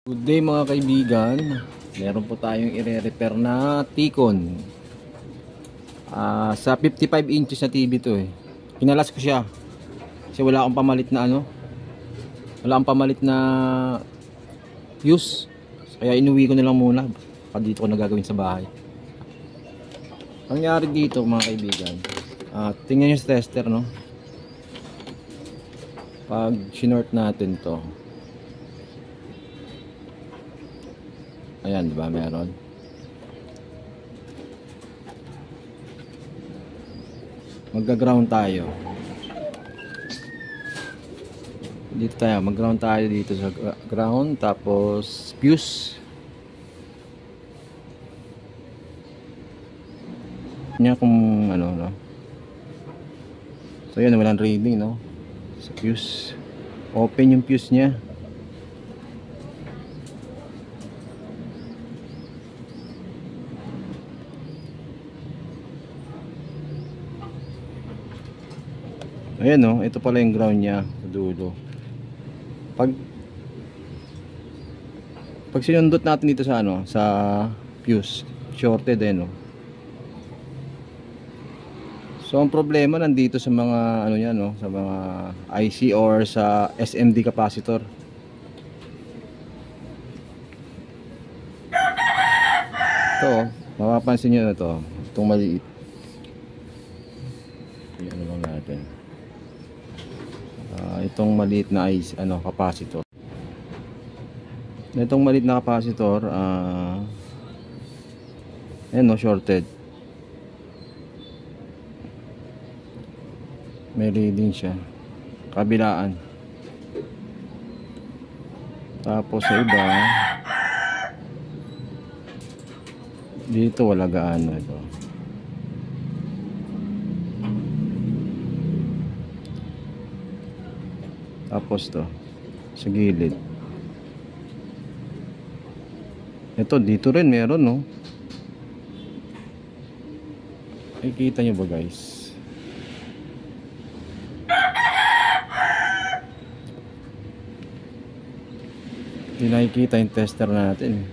Good day mga kaibigan. Meron po tayong i-repair na Ticon. Sa 55 inches na TV to eh. Kinalas ko siya. Kasi wala akong pamalit na wala akong pamalit na fuse. Kaya inuwi ko na lang muna. Pa dito ko na gagawin sa bahay. Ang nangyari dito mga kaibigan. Tingnan yung tester, no. Pag sinort natin to. Ayan, diba meron? Magga-ground tayo. Dito tayo, mag-ground tayo dito sa ground. Tapos fuse. Nya kung ano, no? So yan, walang reading, no? Sa fuse. Open yung fuse nya. Ayan, no, ito pala yung ground niya sa dulo. Pag sinundot natin dito sa sa fuse, shorted no. So ang problema nandito sa mga yan, no, sa mga IC or sa SMD capacitor. Ito, mapapansin niyo na to, itong maliit. Ano lang natin. Itong maliit na capacitor. Itong maliit na capacitor, ayan, no, shorted. May reading siya. Kabilaan. Tapos sa iba, dito wala gaano ito. Tapos to sa gilid. Ito dito rin meron, no. Ay, kita nyo ba guys? Hindi nakikita yung tester natin.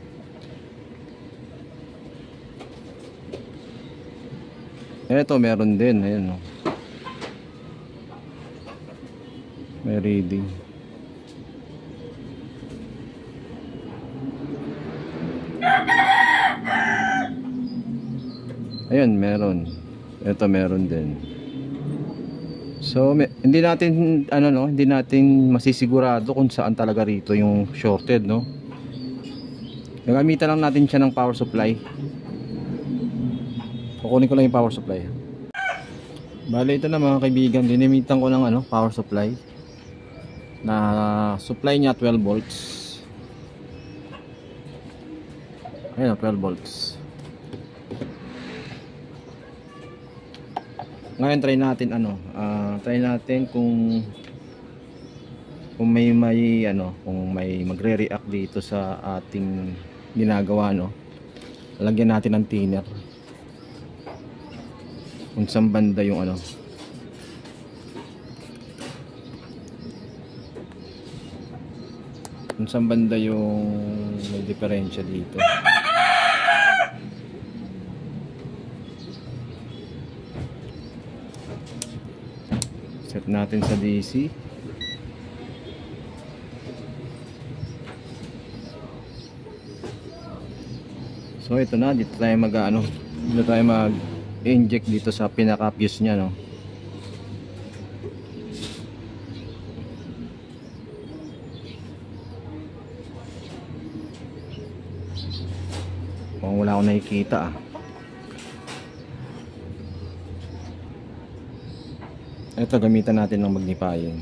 Ito meron din, ayun, no. May reading. Ayun, meron. Ito meron din. So hindi natin hindi natin masisigurado kung saan talaga rito yung shorted, no. Gagamitan lang natin siya ng power supply. Kukunin ko lang yung power supply. Bale, ito na mga kaibigan, dinimitan ko ng power supply. Na supply niya 12 volts. Ayun, 12 volts. Ngayon try natin try natin kung may kung may magre-react dito sa ating ginagawa, no. Lagyan natin ng thinner. Kung saan banda yung kung saan banda yung may diferensya dito. Set natin sa DC. So ito na, dito tayo mag-inject dito sa pinaka-fuse nya, no. Wala akong nakikita Ito, gamitan natin ng magnifying.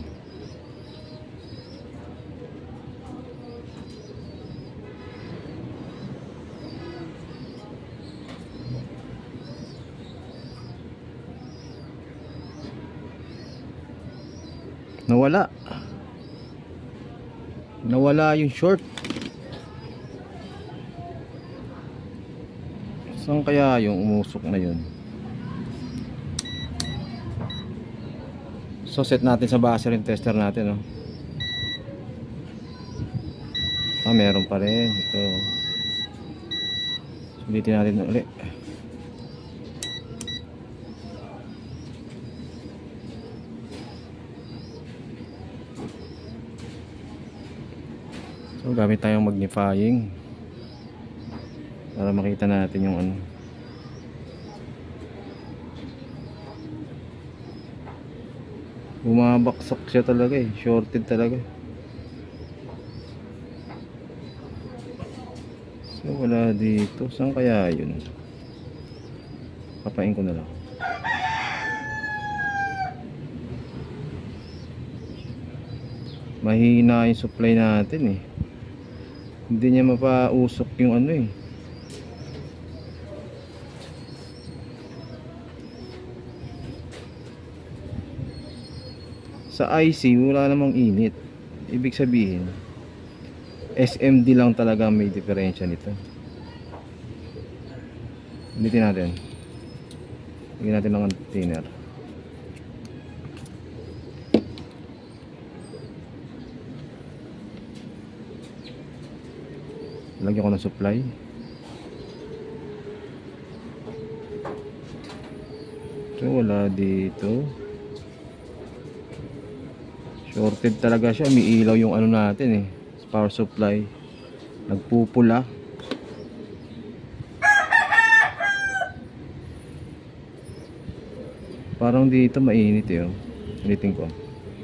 Nawala yung short. Saan kaya yung umusok na yun? So set natin sa base rin tester natin, no? Meron pa rin ito. Sulitin natin ulit. So gamit tayong magnifying para makita natin yung ano. Bumabaksak siya talaga eh, shorted talaga. So wala dito, saan kaya yun? Kapain ko na lang. Mahina yung supply natin eh. Hindi niya mapausok yung ano eh. Sa IC wala namang init. Ibig sabihin SMD lang talaga may diferensya nito. Ulitin natin. Lagyan natin ng container. Lagyan ko ng supply. So wala dito. Shorted talaga siya, may ilaw yung ano natin eh, power supply. Nagpupula. Parang dito mainit eh, oh. Ulitin ko.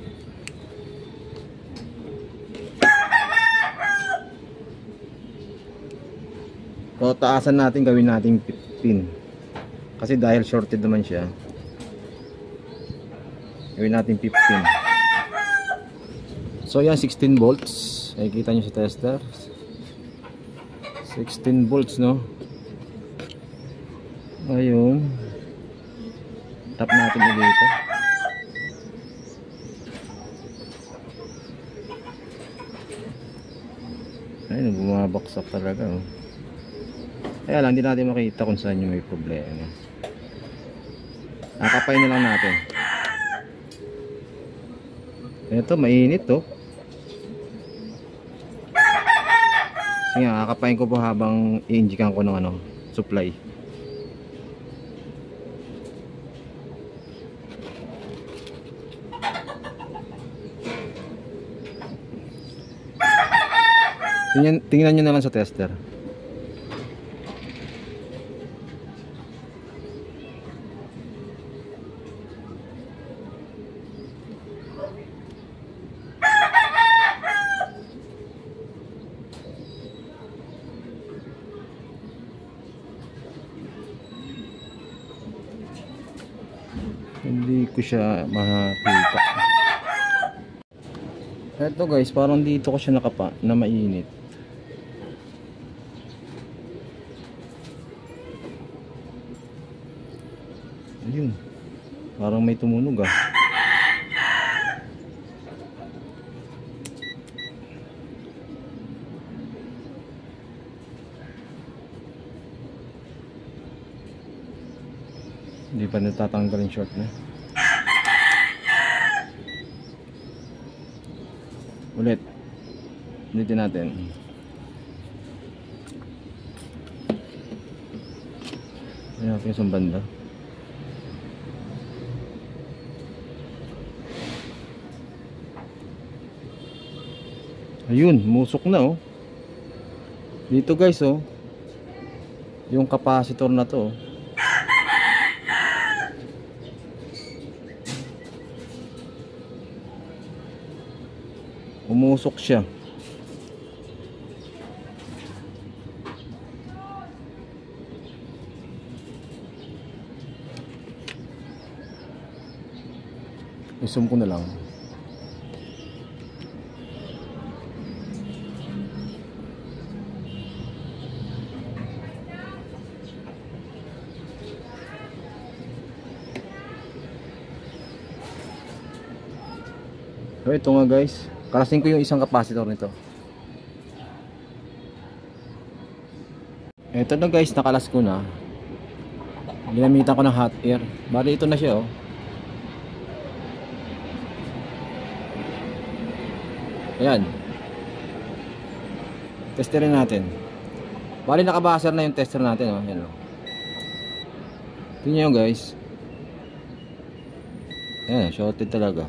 So taasan natin, gawin natin 15. Kasi dahil shorted naman siya, gawin natin 15. So yan, 16 volts. Nakikita nyo sa tester. 16 volts, no? Ayun. Tap natin ulit dito. Ayun, bumabaksak talaga, oh. Kaya lang, hindi natin makita kung saan yung may problema. Nakapay na lang natin. Ito, mainit, oh. Sige nga, kakapain ko po habang i-injikan ko ng ano, supply. Tingnan nyo na lang sa tester. Hindi ko siya makita. Eto guys, parang dito ko siya nakapa na mainit. Ayun, parang may tumunog ah. Hindi pa natatanggal yung short na. Ulitin natin. Ayan natin yung banda. Ayun, musok na oh. Dito guys oh, yung capacitor na to oh. Umusok siya. I-zoom ko na lang. So ito nga guys, kalasin ko yung isang capacitor nito. Ito na guys, nakalas ko na. Ginamitan ko ng hot air. Bali ito na siya oh. Ayan. Testerin natin. Bali nakabaser na yung tester natin, oh. Yan, oh. Tingnan nyo guys. Ayan, shorted talaga.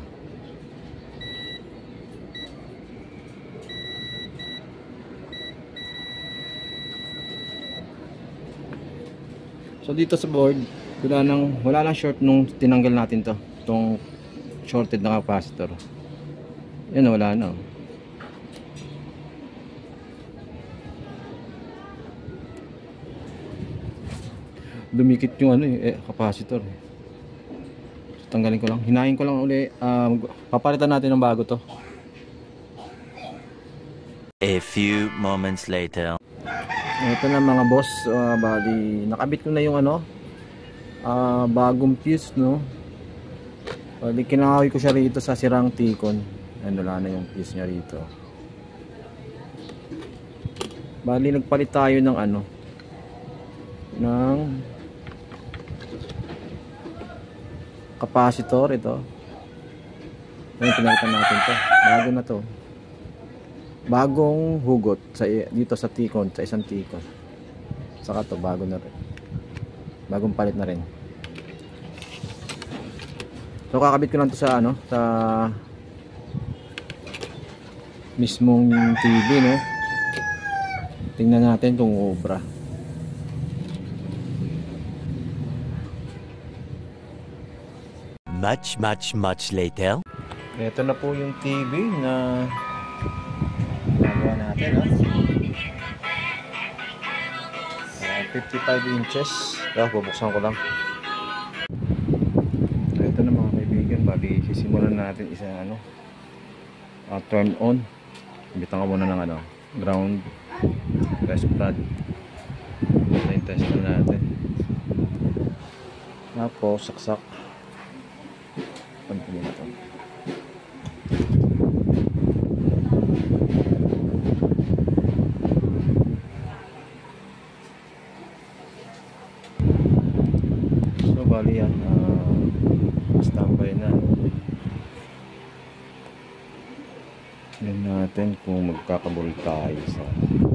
So dito sa board, wala nang short nung tinanggal natin to. Itong shorted na capacitor. Yan, wala na. Dumikit yung capacitor. So, tanggalin ko lang. Hinahin ko lang uli. Papalitan natin ng bago to. A few moments later. Ito na mga boss, bali nakabit ko na yung bagong fuse, no. Bali kinakawi ko siya rito sa sirang T-con. Wala na yung fuse niya rito. Bali nagpalit tayo ng ng capacitor. Ito yung pinalitan natin to. Bago na to. Bagong hugot dito sa T-con, sa isang T-con. Saka to bago na rin. Bagong palit na rin. So kakabit ko lang to sa sa mismong TV, no. Tingnan natin kung obra. Much later. Ito na po yung TV na nagawa natin, 55 inches. Bubuksan ko lang. Ito na mga kaibigan, bali sisimulan natin isang turn on. Ibitan ko muna ng ground test pad. Ito yung tester natin. Tapos saksak. Pagpili ito. So bali yan, standby na. Tignan natin kung magkakabol tayo sa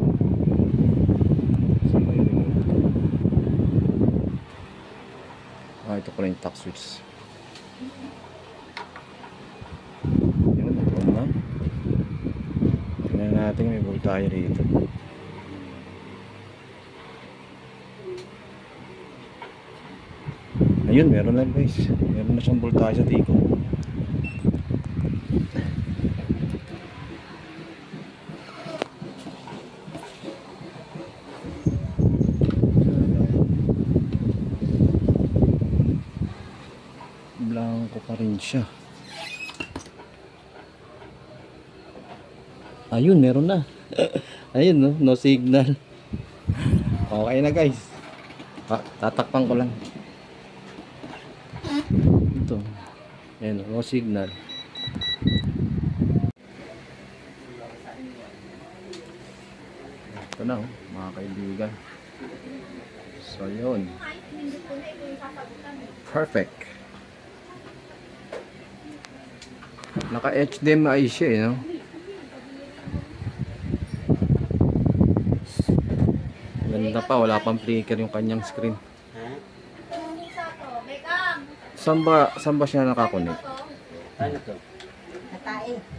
may ito pala yung tack switch. Yun, ito na. Tignan natin may volt tayo rito. Ayun, meron na guys. Meron na siyang voltage sa T-con. Blanco pa rin siya. Ayun, meron na. Ayun, no? No signal. Okay na guys. Tatakpan ko lang. Ito. Ayan, no signal. Ito na, mga kaibigan. So, yun. Perfect. Naka-HDMI siya, no? Ganda pa, wala pang flicker yung kanyang screen. Saan ba siya nakakonect? Ano to? Natae.